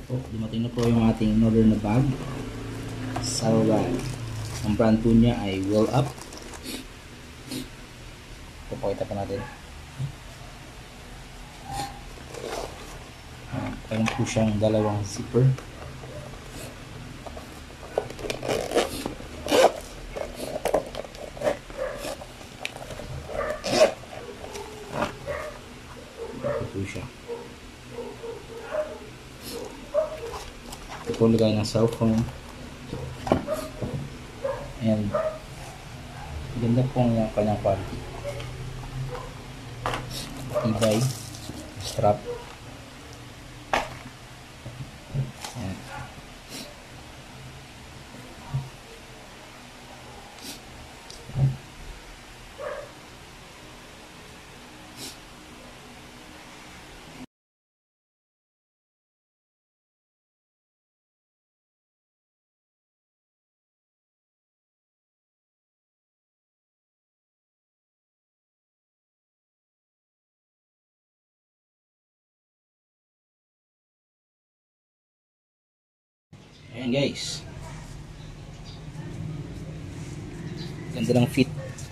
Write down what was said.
po, dumating na po yung ating in-order na bag. Sunshade. Ang brand po niya ay Well Up. Papakita pa natin. Mayroon po siyang dalawang zipper. Ito po siya. Ito po lagay ng cellphone. And ganda po ang kanyang quality. Tibay. Strap. Ayan. Ayan guys. Ganda ng fit.